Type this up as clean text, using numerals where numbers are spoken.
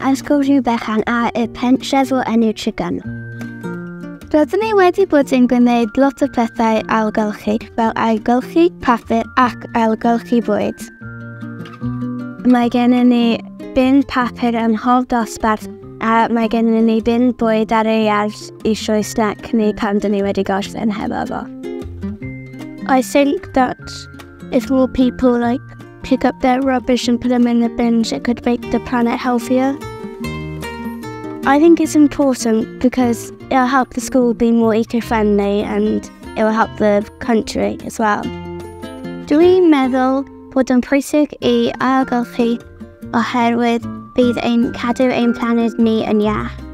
Ysgol Rhiw-Bechan a y pentref o enw Rhiw-Bechan. Rydyn ni wedi bod yn gwneud lot o pethau ailgylchu, fel ailgylchu papur ac ailgylchu bwyd. Mae gennym ni bin papur yn holl dosbarth a mae gennym ni bin bwyd ar ei ardd I rhoi snack ni pan dyn ni wedi gorffen hefo fo. I think that if more people pick up their rubbish and put them in the bins, it could make the planet healthier. I think it's important because it'll help the school be more eco-friendly and it will help the country as well. Dwi'n meddwl bod yn pwysig I ailgylchu oherwydd bydd ein cadw ein planed ni yn iach.